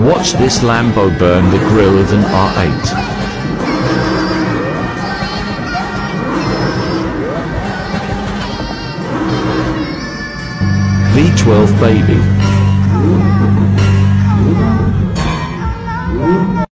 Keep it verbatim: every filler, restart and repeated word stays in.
Watch this Lambo burn the grill of an R eight. V twelve baby.